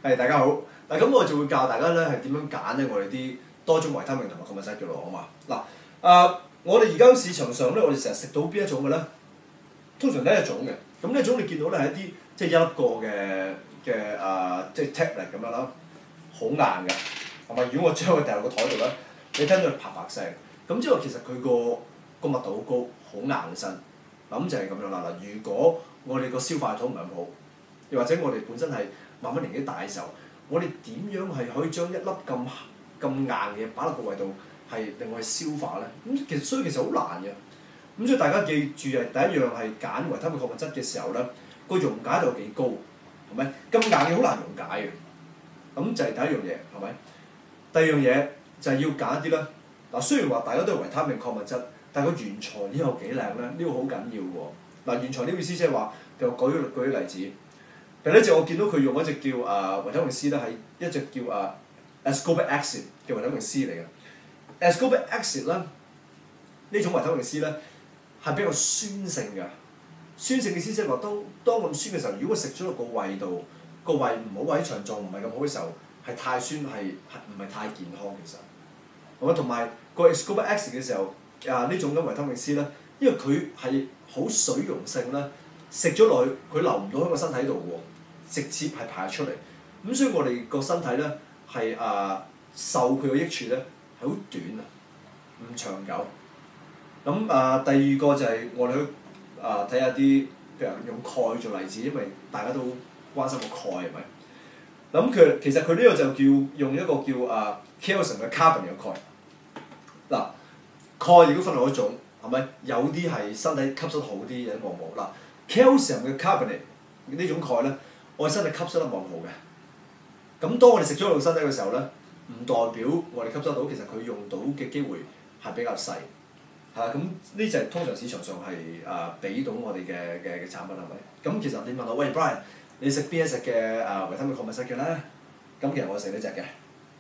大家好。嗱咁我就會教大家咧係點樣揀咧我哋啲多種維他命同埋礦物質嘅咯，好嘛？嗱，我哋而家市場上咧，我哋成日食到邊一種嘅咧？通常呢一種嘅。咁呢一種你見到咧係一啲即係一粒個嘅即係 tablet 咁樣啦，好硬嘅，係咪？如果我將佢掉落個台度咧，你聽到佢啪啪聲。咁即係話其實佢個密度好高，好硬身。嗱咁就係咁樣啦。嗱，如果我哋個消化系統唔係咁好，又或者我哋本身係慢慢年紀大嘅時候，我哋點樣係可以將一粒咁硬嘅嘢擺落個胃度，係令我哋消化咧？咁所以其實好難嘅。咁所以大家記住係第一樣係揀維他命礦物質嘅時候咧，個溶解度幾高，係咪？咁硬嘢好難溶解嘅。咁就係第一樣嘢，係咪？第二樣嘢就係要揀一啲咧。嗱，雖然話大家都係維他命礦物質，但係個原材料有幾靚咧？呢個好緊要喎。嗱，原材料意思即係話，就舉啲例子。譬如呢隻我見到佢用一隻叫維他命 C 咧，係一隻叫ascorbic acid 嘅維他命 C 嚟嘅。ascorbic acid 咧，呢種維他命 C 咧係比較酸性嘅。酸性嘅意思即係話，當咁酸嘅時候，如果食咗落個胃度，個胃唔好或者腸臟唔係咁好嘅時候，係太酸係唔係太健康其實。咁同埋個 ascorbic acid 嘅時候，呢種嘅維他命 C 咧，因為佢係好水溶性咧，食咗落去佢留唔到喺個身體度喎，直接係排出嚟。咁所以我哋個身體咧係受佢嘅益處咧係好短啊，唔長久。咁第二個就係我哋去睇下啲譬如用鈣做例子，因為大家都關心個鈣係咪？咁其實佢呢個就用一個叫calcium 嘅 carbonate 嘅鈣。嗱，鈣亦都分好多種，係咪？有啲係身體吸收得好啲，有啲冇。嗱 calcium 嘅 carbonate 呢種鈣咧，我哋身體吸收得冇咁好嘅。咁當我哋食咗落身體嘅時候咧，唔代表我哋吸收到，其實佢用到嘅機會係比較細。係啦，咁呢就係通常市場上係俾到我哋嘅產品係咪？咁其實你問我，喂 Brian， 你食邊一隻嘅維他命礦物質嘅咧？咁其實我食呢隻嘅。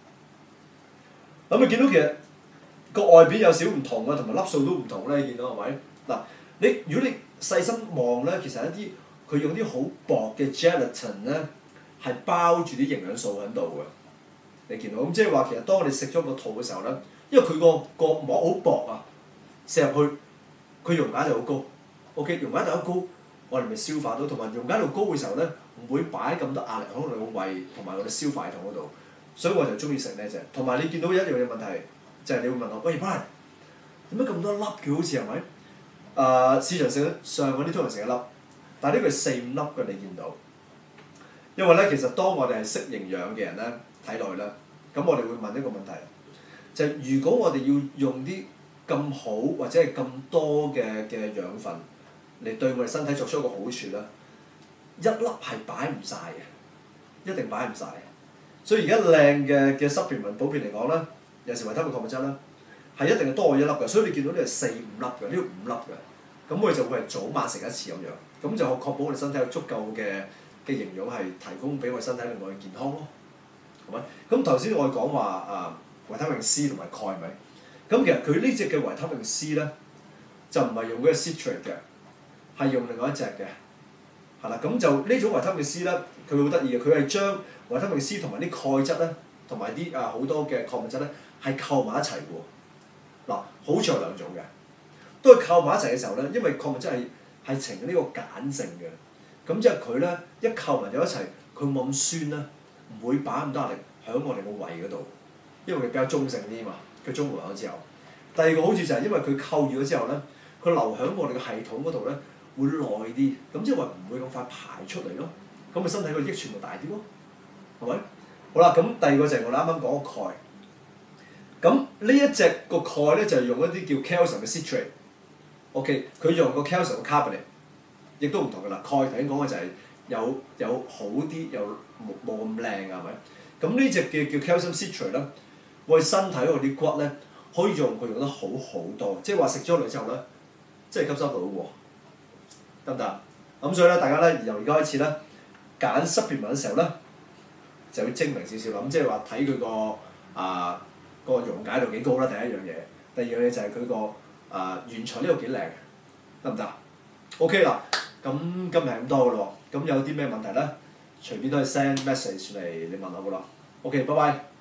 咁你見到其實個外表有少唔同啊，同埋粒數都唔同咧，你見到係咪？嗱，如果你細心望咧，其實一啲佢用啲好薄嘅 gelatin 咧，係包住啲營養素喺度嘅。你見到咁即係話，其實當我哋食咗個肚嘅時候咧，因為佢個膜好薄啊，食入去佢溶解度好高。OK， 溶解度好高，我哋咪消化到，同埋溶解度高嘅時候咧，唔會擺咁多壓力喺我哋個胃同埋我哋消化系統嗰度，所以我就中意食呢隻。同埋你見到一樣嘅問題，就係你會問我，喂 Brian，點解咁多粒嘅好似係咪？市場上嗰啲通常食一粒，但係呢個係4-5粒嘅，你見到。因為咧，其實當我哋係識營養嘅人咧，睇落去咧，咁我哋會問一個問題，就係如果我哋要用啲咁好或者係咁多嘅養分嚟對我哋身體作出一個好處咧，一粒係擺唔晒嘅，一定擺唔晒。所以而家靚嘅supplement普遍嚟講咧，有時維他命礦物質咧係一定係多過一粒嘅，所以你見到呢係4-5粒嘅，呢個5粒嘅，咁我哋就會係早晚食一次咁樣，咁就確保我哋身體有足夠嘅營養係提供俾我哋身體令我哋健康咯，係咪？咁頭先我哋講話維他命 C 同埋鈣係咪？咁其實佢呢隻嘅維他命 C 咧，就唔係用嗰個 citrate 嘅，係用另外一隻嘅，係啦。咁就呢種維他命 C 咧，佢好得意嘅，佢係將維他命 C 同埋啲鈣質咧，同埋啲好多嘅礦物質咧，係溝埋一齊喎。嗱，好處有兩種嘅，都係溝埋一齊嘅時候咧，因為礦物質係呈呢個鹼性嘅。咁即係佢咧一溝埋咗一齊，佢冇咁酸啦，唔會擺咁多壓力喺我哋個胃嗰度，因為佢比較中性啲嘛，佢中和咗之後。第二個好處就係因為佢扣住咗之後咧，佢留喺我哋嘅系統嗰度咧會耐啲，咁即係話唔會咁快排出嚟咯，咁咪身體個益處咪大啲咯，係咪？好啦，咁第二個就係我哋啱啱講個鈣。咁呢一隻個鈣咧就係用一啲叫 calcium 嘅 citrate，OK， 佢用個 calcium 嘅 carbonate。亦都唔同㗎啦，鈣頭先講嘅就係有好啲，又冇咁靚㗎，係咪？咁呢隻叫 calcium citrate 咧，我哋身體嗰啲骨咧可以用得好多，即係話食咗落之後咧，即係吸收到喎，得唔得？咁所以咧，大家咧由而家開始咧揀supplement嘅時候咧，就要精明少少啦。咁即係話睇佢個溶解度幾高啦，第一樣嘢。第二樣嘢就係佢個原材料幾靚，得唔得？OK 啦。咁今日係咁多㗎咯喎，咁有啲咩問題咧？ 隨便都可以 send message 嚟你問我噶啦。OK，拜拜。